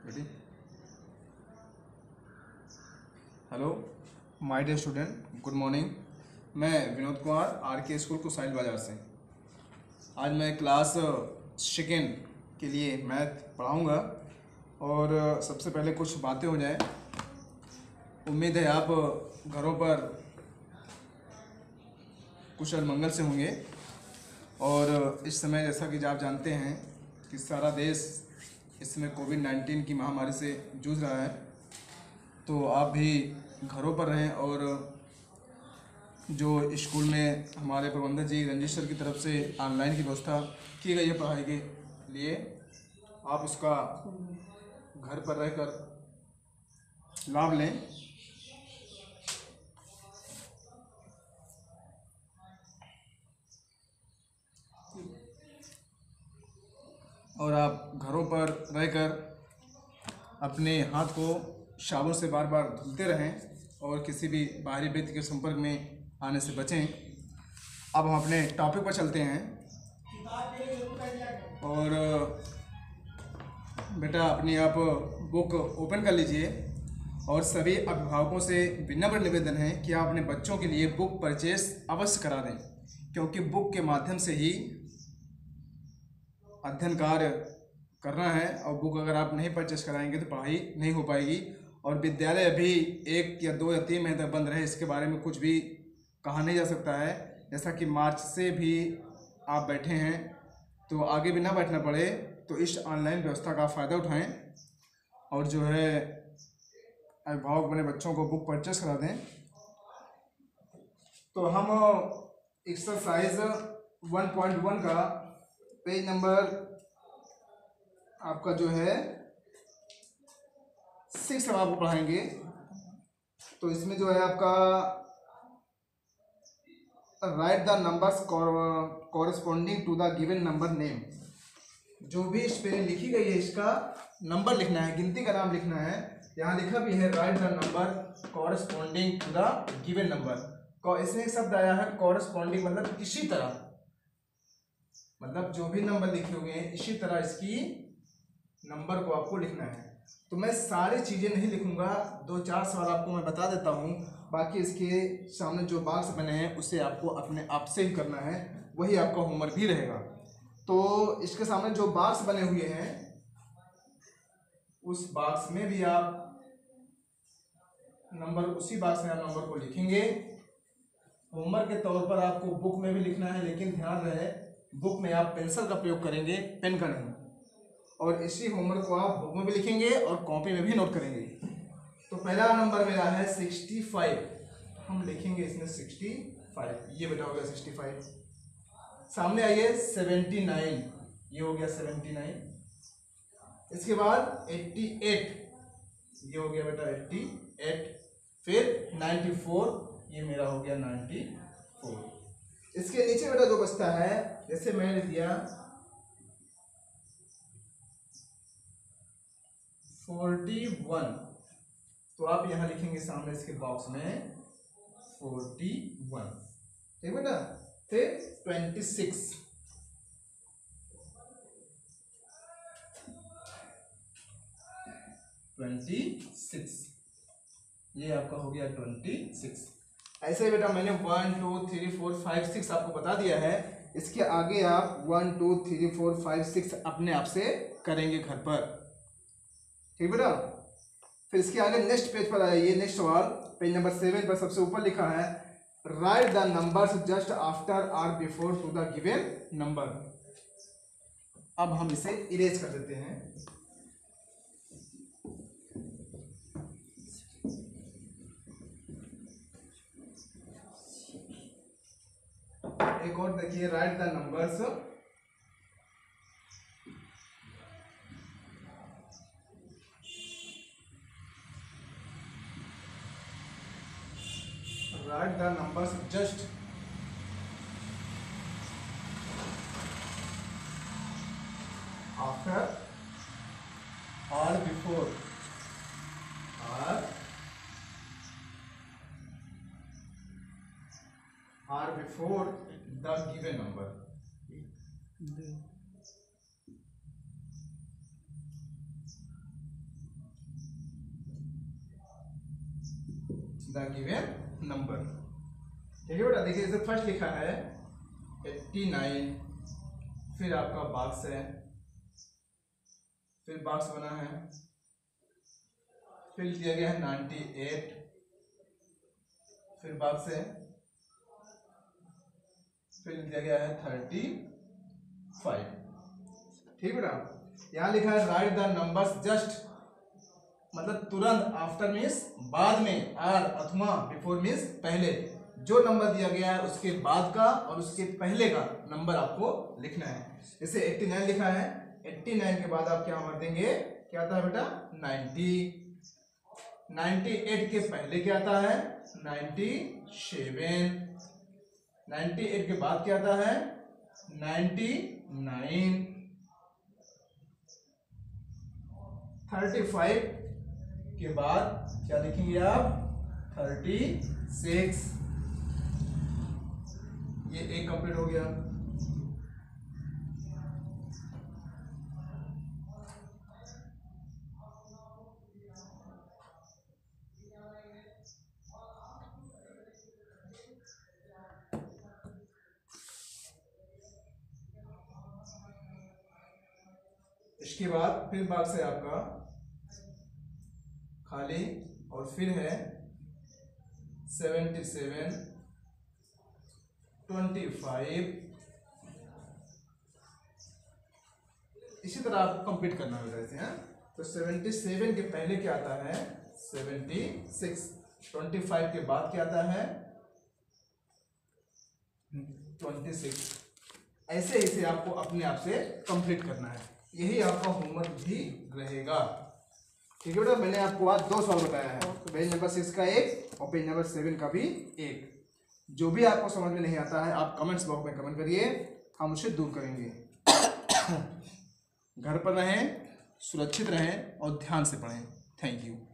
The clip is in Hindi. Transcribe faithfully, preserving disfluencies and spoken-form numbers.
Ready. Hello my dear student, good morning. मैं Vinod Kumar R K school कुसाइल बाज़ार से। आज मैं क्लास सेकेंड के लिए मैथ पढ़ाऊंगा और सबसे पहले कुछ बातें हो जाएं। उम्मीद है आप घरों पर कुशल मंगल से होंगे। और इस समय जैसा कि आप जानते हैं कि सारा देश इस समय कोविड नाइन्टीन की महामारी से जूझ रहा है, तो आप भी घरों पर रहें। और जो स्कूल में हमारे प्रबंधक जी रंजीत सर की तरफ से ऑनलाइन की व्यवस्था की गई है पढ़ाई के लिए, आप उसका घर पर रहकर लाभ लें। और आप घरों पर रहकर अपने हाथ को साबुन से बार बार धुलते रहें और किसी भी बाहरी व्यक्ति के संपर्क में आने से बचें। अब हम अपने टॉपिक पर चलते हैं। और बेटा अपनी आप बुक ओपन कर लीजिए। और सभी अभिभावकों से विनम्र निवेदन है कि आप अपने बच्चों के लिए बुक परचेस अवश्य करा दें, क्योंकि बुक के माध्यम से ही अध्ययन कार्य करना है। और बुक अगर आप नहीं परचेस कराएंगे तो पढ़ाई नहीं हो पाएगी। और विद्यालय अभी एक या दो या तीन महीने तक बंद रहे, इसके बारे में कुछ भी कहा नहीं जा सकता है। जैसा कि मार्च से भी आप बैठे हैं, तो आगे भी ना बैठना पड़े, तो इस ऑनलाइन व्यवस्था का फ़ायदा उठाएं और जो है अभिभावक अपने बच्चों को बुक परचेस करा दें। तो हम एक्सरसाइज वन पॉइंट वन का पेज नंबर आपका जो है सिक्स हम आपको पढ़ाएंगे। तो इसमें जो है आपका write the numbers corresponding to the given number name. जो भी स्पेलिंग लिखी गई है इसका नंबर लिखना है, गिनती का नाम लिखना है। यहाँ लिखा भी है write the number corresponding to the given number. इसमें एक शब्द आया है कॉरेस्पॉन्डिंग, मतलब इसी तरह, मतलब जो भी नंबर लिखे हुए हैं इसी तरह इसकी नंबर को आपको लिखना है। तो मैं सारी चीज़ें नहीं लिखूंगा, दो चार सवाल आपको मैं बता देता हूँ, बाकी इसके सामने जो बॉक्स बने हैं उसे आपको अपने आप से ही करना है, वही आपका होमवर्क भी रहेगा। तो इसके सामने जो बॉक्स बने हुए हैं उस बॉक्स में भी आप नंबर, उसी बॉक्स में आप नंबर को लिखेंगे। होमवर्क के तौर पर आपको बुक में भी लिखना है, लेकिन ध्यान रहे बुक में आप पेंसिल का प्रयोग करेंगे, पेन का नहीं। और इसी होमवर्क को आप बुक में भी लिखेंगे और कॉपी में भी नोट करेंगे। तो पहला नंबर मेरा है सिक्सटी फाइव, हम लिखेंगे इसमें सिक्सटी फाइव, ये बेटा हो गया सिक्सटी फाइव। सामने आइए सेवेंटी नाइन, ये हो गया सेवेंटी नाइन। इसके बाद एट्टी एट, ये हो गया बेटा एट्टी एट। फिर नाइन्टी फोर, ये मेरा हो गया नाइन्टी फोर। इसके नीचे बेटा जो बचता है, जैसे मैंने दिया फोर्टी वन, तो आप यहां लिखेंगे सामने इसके बॉक्स में फोर्टी वन, ठीक बेटा। फिर ट्वेंटी सिक्स, ट्वेंटी सिक्स, ये आपका हो गया ट्वेंटी सिक्स। ऐसे बेटा मैंने one two three four five six आपको बता दिया है। इसके आगे आप one two three four five six अपने आप से करेंगे घर पर, ठीक बेटा। फिर इसके आगे नेक्स्ट पेज पर आइए। नेक्स्ट सवाल पेज नंबर सेवन पर सबसे ऊपर लिखा है write the numbers just after और before to the given number. अब हम इसे इरेज कर देते हैं। एक और देखिए, write the numbers write the numbers just after or before or or before the given number। The given number. ठीक है बेटा, देखिए इसे फर्स्ट लिखा है एट्टी नाइन, फिर आपका बॉक्स है, फिर बॉक्स बना है, फिर दिया गया है नाइन्टी एट, फिर बॉक्स है, फिर दिया गया है थर्टी फाइव। ठीक बेटा, यहाँ लिखा है राइट द नंबर्स जस्ट, मतलब तुरंत, आफ्टर मीन्स बाद में, आर अथवा बिफोर मीन्स पहले। जो नंबर दिया गया है उसके बाद का और उसके पहले का नंबर आपको लिखना है। जैसे एट्टी नाइन लिखा है, एट्टी नाइन के बाद आप क्या भर देंगे, क्या आता है बेटा नाइन्टी, नाइन्टी एट के पहले क्या आता है नाइन्टी सेवन, नाइन्टी एट के बाद क्या आता है नाइन्टी नाइन, थर्टी फाइव के बाद क्या लिखेंगे आप थर्टी सिक्स। ये एक कंप्लीट हो गया। इसके बाद फिर बॉक्स है आपका खाली, और फिर है सेवेंटी सेवन, ट्वेंटी फाइव, इसी तरह आपको कंप्लीट करना होगा ऐसे हैं। तो सेवेंटी सेवन के पहले क्या आता है सेवेंटी सिक्स, ट्वेंटी फाइव के बाद क्या आता है ट्वेंटी सिक्स। ऐसे ऐसे आपको अपने आप से कंप्लीट करना है, यही आपका होमवर्क भी रहेगा। ठीक है बेटा, मैंने आपको आज दो सवाल बताया है, पेज नंबर सिक्स का एक और पेज नंबर सेवन का भी एक। जो भी आपको समझ में नहीं आता है आप कमेंट्स बॉक्स में कमेंट करिए, हम उसे दूर करेंगे। घर पर रहें, सुरक्षित रहें और ध्यान से पढ़ें। Thank you.